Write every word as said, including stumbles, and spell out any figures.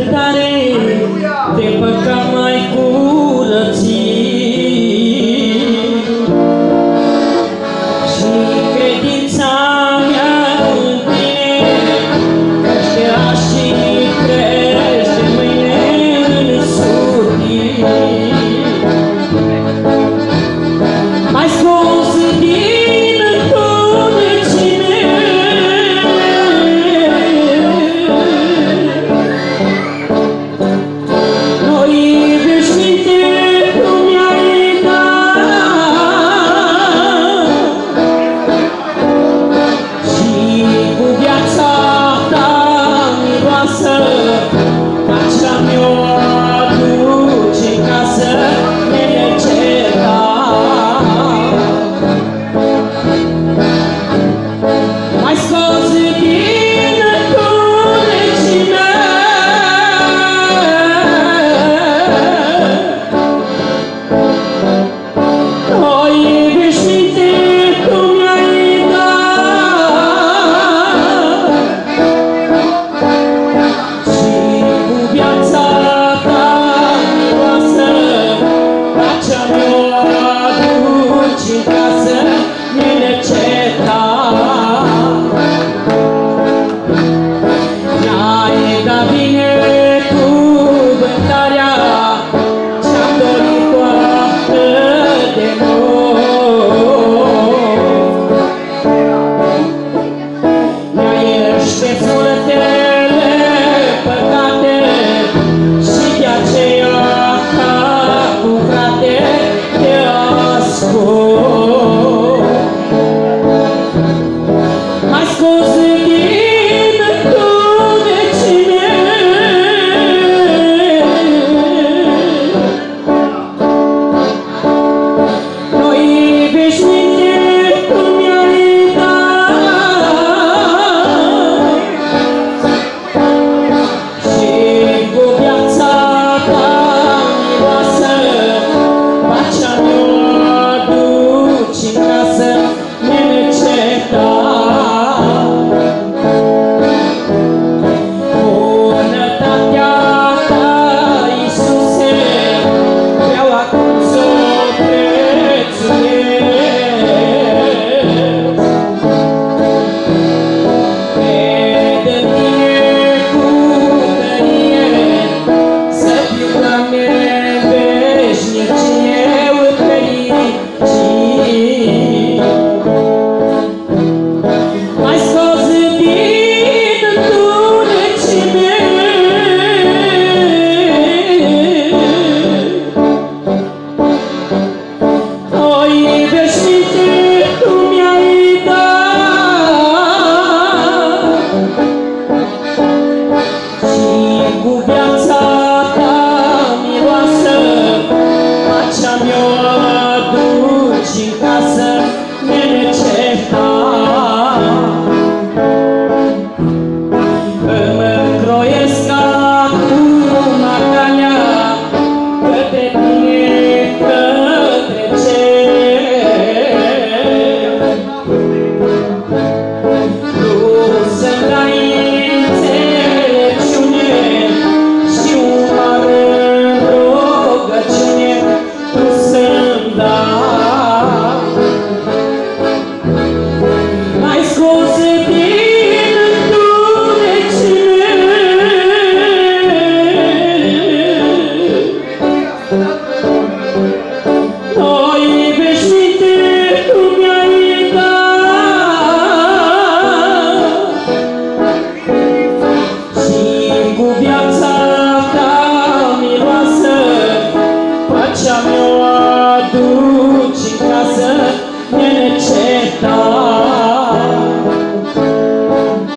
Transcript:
iertare de păcat mai curățit și credința mea în tine creștea și crește mâine în sutit. Mai scos din întunecime noi veșminte tu mi-ai dat și cu viața ta miroasă acela mi-o aduce în casă nenecetat. Mai scos din întunecime noi veșminte tu mi-ai dat și cu viața ta miroasă pacea mi-o aduci în casă nenecetat. Mi-ai dat binecuvântarea ce-am dorit-o atât de mult. Mi-ai șters multele păcate și de aceea ca cu frate te ascult. Mai scos din întunecime noi veșminte tu mi-ai dat și cu viața ta miroasă pacea mi-o aduci în casă nenecetat. Bunătatea ta, Iisuse, vreau acum să o prețuiesc. Cred în tine cu tărie, să fiu la mine veșnicie fericit. Mai scos din întunecime noi veșminte tu mi-ai dat și cu viața